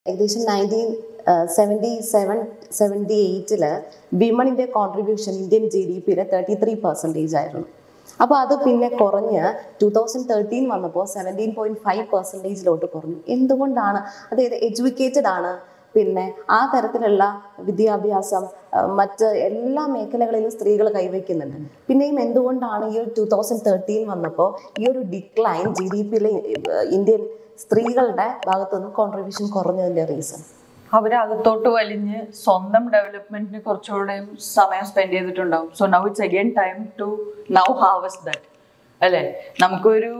ഏകദേശം 1977-78 വിമണിന്റെ contribution Indian GDP 33% ആയിരുന്നു. അപ്പോൾ അത് പിന്നെ കുറഞ്ഞ് 2013 വന്നപ്പോൾ 17.5% കുറഞ്ഞു. എന്തുകൊണ്ടാണ്? അതായത് എഡ്യൂക്കേറ്റഡ് ആണ്, പിന്നെ ആ തരത്തിലുള്ള വിദ്യാഭ്യാസം മറ്റ് എല്ലാ മേഖലകളിലും സ്ത്രീകൾ കൈവയ്ക്കുന്നുണ്ട്. പിന്നെയും എന്തുകൊണ്ടാണ് ഈ ഒരു 2013 വന്നപ്പോൾ ഈ ഒരു ഡിക്ലൈൻ GDP-യിലെ ഇന്ത്യൻ സ്ത്രീകളുടെ ഭാഗത്തുനിന്ന് കോൺട്രിബ്യൂഷൻ കുറഞ്ഞതിന്റെ റീസൺ? അവരകത്തോട്ട് വലിഞ്ഞ് സ്വന്തം ഡെവലപ്മെന്റിന് കുറച്ചുകൂടെ സമയം സ്പെൻഡ് ചെയ്തിട്ടുണ്ടാവും. So now it's again time to now harvest that, അല്ലേ? നമുക്കൊരു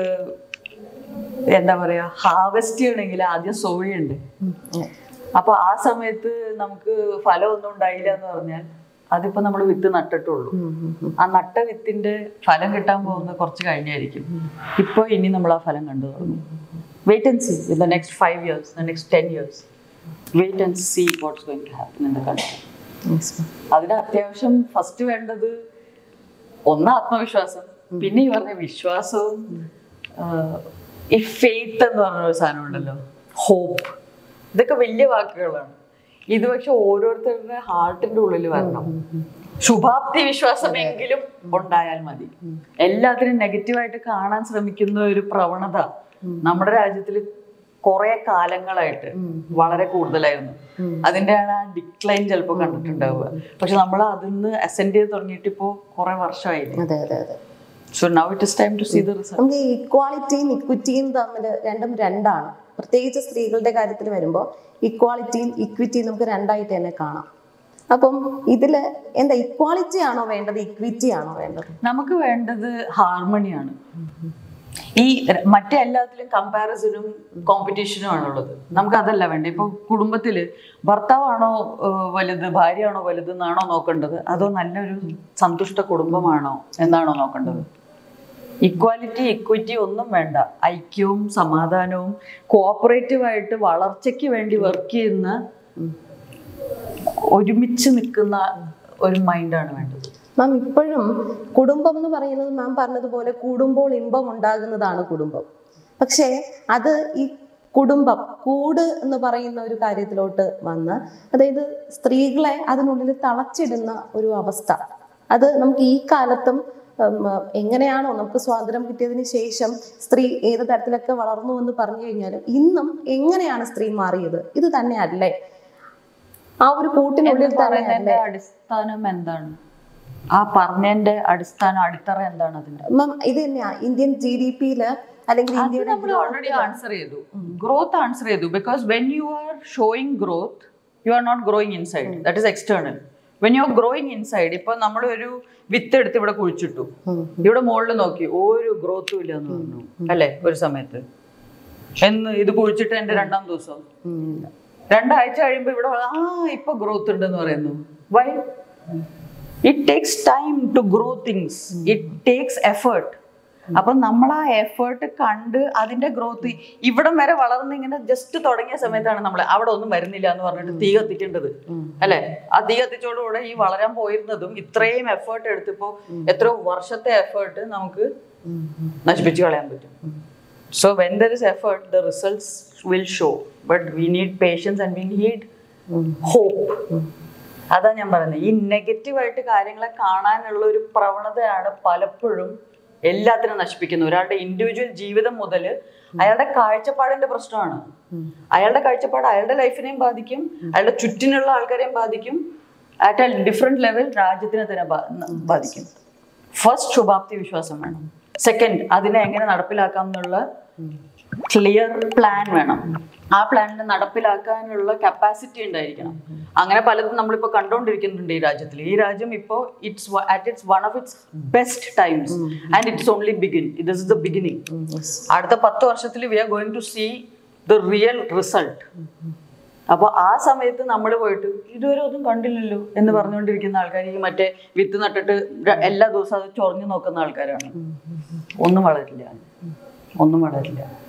എന്താ പറയാ, ഹാർവെസ്റ്റ് ചെയ്യണമെങ്കിൽ ആദ്യം സോ ചെയ്യണ്ടേ? അപ്പൊ ആ സമയത്ത് നമുക്ക് ഫലമൊന്നും ഉണ്ടായില്ല എന്ന് പറഞ്ഞാൽ അതിപ്പോ നമ്മൾ വിത്ത് നട്ടിട്ടുള്ളൂ. ആ നട്ട വിത്തിന്റെ ഫലം കിട്ടാൻ പോകുന്നത് കുറച്ച് കഴിഞ്ഞായിരിക്കും. ഇപ്പൊ ഇനി നമ്മൾ ആ ഫലം കണ്ടു തുടങ്ങും. Wait and see in the next 5 years, the next 10 years. Wait and see what's going to happen in the country. അതിന് അത്യാവശ്യം ഫസ്റ്റ് വേണ്ടത് ഒന്ന് ആത്മവിശ്വാസം, പിന്നെ ഈ പറഞ്ഞ വിശ്വാസവും ഈ ഫെയ്ത്ത് എന്ന് പറഞ്ഞൊരു സാധനം ഉണ്ടല്ലോ, ഹോപ്പ്. ഇതൊക്കെ വലിയ വാക്കുകളാണ്. ഇത് പക്ഷെ ഓരോരുത്തരുടെ ഹാർട്ടിന്റെ ഉള്ളിൽ വരണം. ശുഭാപ്തി വിശ്വാസമെങ്കിലും ഉണ്ടായാൽ മതി. എല്ലാത്തിനും നെഗറ്റീവായിട്ട് കാണാൻ ശ്രമിക്കുന്ന ഒരു പ്രവണത നമ്മുടെ രാജ്യത്തിൽ കുറെ കാലങ്ങളായിട്ട് വളരെ കൂടുതലായിരുന്നു. അതിന്റെയാണ് ആ ഡിക്ലൈൻ ചിലപ്പോൾ കണ്ടിട്ടുണ്ടാവുക. പക്ഷെ നമ്മൾ അതിന്ന് അസെൻഡ് ചെയ്ത് തുടങ്ങിയിട്ട് ഇപ്പോ കുറെ വർഷമായില്ലേ. So now it is time to see the result. നമുക്ക് ഇക്വാളിറ്റിയും ഇക്വിറ്റിയും തമ്മിൽ രണ്ടാണ്. പ്രത്യേകിച്ച് സ്ത്രീകളുടെ കാര്യത്തിൽ വരുമ്പോൾ ഇക്വാളിറ്റിയും ഇക്വിറ്റിയും നമുക്ക് രണ്ടായിട്ട് തന്നെ കാണാം. അപ്പം ഇതില് എന്താ, ഇക്വാളിറ്റി ആണോ വേണ്ടത്, ഇക്വിറ്റി ആണോ വേണ്ടത്? നമുക്ക് വേണ്ടത് ഹാർമണിയാണ്. ഈ മറ്റേ എല്ലാത്തിലും കമ്പാരിസണും കോമ്പറ്റീഷനും ആണുള്ളത്. നമുക്ക് അതല്ല വേണ്ടത്. ഇപ്പൊ കുടുംബത്തില് ഭർത്താവാണോ വലുത്, ഭാര്യയാണോ വലുത് എന്നാണോ നോക്കേണ്ടത്, അതോ നല്ലൊരു സന്തുഷ്ട കുടുംബമാണോ എന്നാണോ നോക്കേണ്ടത്? ഇക്വാലിറ്റി ഇക്വിറ്റി ഒന്നും വേണ്ട. ഐക്യവും സമാധാനവും കോഓപ്പറേറ്റീവായിട്ട് വളർച്ചയ്ക്ക് വേണ്ടി വർക്ക് ചെയ്യുന്ന ഒരുമിച്ച് നിൽക്കുന്ന ഒരു മൈൻഡാണ് വേണ്ടത്. മാം, ഇപ്പോഴും കുടുംബം എന്ന് പറയുന്നത് മാം പറഞ്ഞതുപോലെ കൂടുമ്പോൾ ഇമ്പം ഉണ്ടാകുന്നതാണ് കുടുംബം. പക്ഷേ അത് ഈ കുടുംബം കൂട് എന്ന് പറയുന്ന ഒരു കാര്യത്തിലോട്ട് വന്ന്, അതായത് സ്ത്രീകളെ അതിനുള്ളിൽ തളച്ചിടുന്ന ഒരു അവസ്ഥ, അത് നമുക്ക് ഈ കാലത്തും എങ്ങനെയാണോ നമുക്ക് സ്വാതന്ത്ര്യം കിട്ടിയതിന് ശേഷം സ്ത്രീ ഏത് തരത്തിലൊക്കെ വളർന്നു എന്ന് പറഞ്ഞു കഴിഞ്ഞാലും ഇന്നും എങ്ങനെയാണ് സ്ത്രീ മാറിയത്? ഇത് തന്നെയല്ലേ ആ ഒരു കൂട്ടിനുള്ളിൽ തന്നെ അടിസ്ഥാനം എന്താണ്? ആ പറഞ്ഞതിന്റെ അടിത്തറ എന്താണ് അതിന്റെ? മാം, ഇത് തന്നെയാ ഇന്ത്യൻ GDP-യില് അല്ലെങ്കിൽ നമ്മൾ ഓൾറെഡി ആൻസർ ചെയ്തു. ഗ്രോത്ത് ആൻസർ ചെയ്തു. Because when you are showing growth, you are not growing inside. That is external. When you are growing inside, ഇപ്പൊ നമ്മൾ ഒരു വിത്ത് എടുത്ത് ഇവിടെ കുഴിച്ചിട്ടു, ഇവിടെ മുകളിൽ നോക്കി ഒരു ഗ്രോത്തും ഇല്ല എന്ന് പറഞ്ഞു, അല്ലെ? ഒരു സമയത്ത് എന്ന് ഇത് കുഴിച്ചിട്ട് എന്റെ 2ാം ദിവസം 2 ആഴ്ച കഴിയുമ്പോ ഇവിടെ ഇപ്പൊ ഗ്രോത്ത് ഉണ്ടെന്ന് പറയുന്നു. Why? It takes time to grow things. It takes effort. അപ്പൊ നമ്മൾ ആ എഫേർട്ട് കണ്ട് അതിന്റെ ഗ്രോത്ത് ഇവിടം വരെ വളർന്ന് ഇങ്ങനെ ജസ്റ്റ് തുടങ്ങിയ സമയത്താണ് നമ്മൾ അവിടെ ഒന്നും വരുന്നില്ല എന്ന് പറഞ്ഞിട്ട് തീ കത്തിക്കേണ്ടത്, അല്ലെ? ആ തീ കത്തിച്ചോടുകൂടെ ഈ വളരാൻ പോയിരുന്നതും ഇത്രയും എഫേർട്ട് എടുത്തിപ്പോ എത്രയോ വർഷത്തെ എഫേർട്ട് നമുക്ക് നശിപ്പിച്ചു കളയാൻ പറ്റും. So when there is effort, the results will show. But we need patience and we need hope. അതാ ഞാൻ പറയുന്നത്. ഈ നെഗറ്റീവായിട്ട് കാര്യങ്ങളെ കാണാനുള്ള ഒരു പ്രവണതയാണ് പലപ്പോഴും എല്ലാത്തിനും നശിപ്പിക്കുന്നത്. ഒരാളുടെ ഇൻഡിവിജ്വൽ ജീവിതം മുതൽ അയാളുടെ കാഴ്ചപ്പാടിന്റെ പ്രശ്നമാണ്. അയാളുടെ കാഴ്ചപ്പാട് അയാളുടെ ലൈഫിനെയും ബാധിക്കും, അയാളുടെ ചുറ്റിനുള്ള ആൾക്കാരെയും ബാധിക്കും. അറ്റ് എ ഡിഫറെന്റ് ലെവൽ രാജ്യത്തിനെ തന്നെ ബാധിക്കും. ഫസ്റ്റ്, ശുഭാപ്തി വിശ്വാസം വേണം. സെക്കൻഡ്, അതിനെ എങ്ങനെ നടപ്പിലാക്കാം എന്നുള്ള ക്ലിയർ പ്ലാൻ വേണം. ആ പ്ലാനിനെ നടപ്പിലാക്കാനുള്ള കപ്പാസിറ്റി ഉണ്ടായിരിക്കണം. അങ്ങനെ പലതും നമ്മളിപ്പോൾ കണ്ടുകൊണ്ടിരിക്കുന്നുണ്ട് ഈ രാജ്യത്തിൽ. ഈ രാജ്യം ഇപ്പോൾ it's one of its best times and it's only begin. This is the beginning. അടുത്ത 10 വർഷത്തിൽ we are going to see the real result. അപ്പോൾ ആ സമയത്ത് നമ്മൾ പോയിട്ട് ഇതുവരെ ഒന്നും കണ്ടില്ലല്ലോ എന്ന് പറഞ്ഞുകൊണ്ടിരിക്കുന്ന ആൾക്കാർ ഈ മറ്റേ വിത്ത് നട്ടിട്ട് എല്ലാ ദിവസവും അത് ചൊറിഞ്ഞു നോക്കുന്ന ആൾക്കാരാണ്. ഒന്നും വളരില്ല.